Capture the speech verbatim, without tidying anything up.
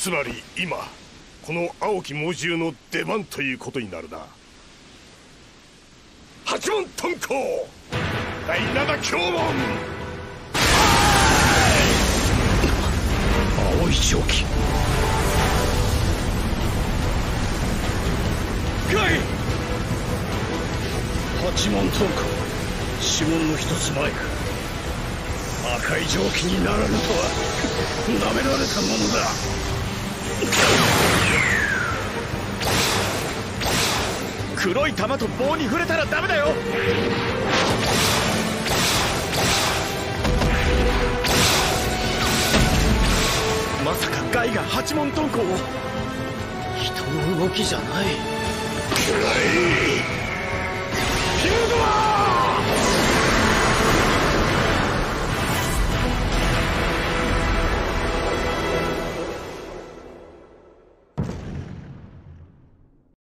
つまり今この青き猛獣の出番ということになるな。八門遁甲第七凶門。 青い蒸気。かい八門遁甲、指紋の一つ前か。赤い蒸気にならぬとはなめられたものだ。黒い玉と棒に触れたらダメだよ。まさかガイが八門遁甲を。人の動きじゃない。 くらいキングマン。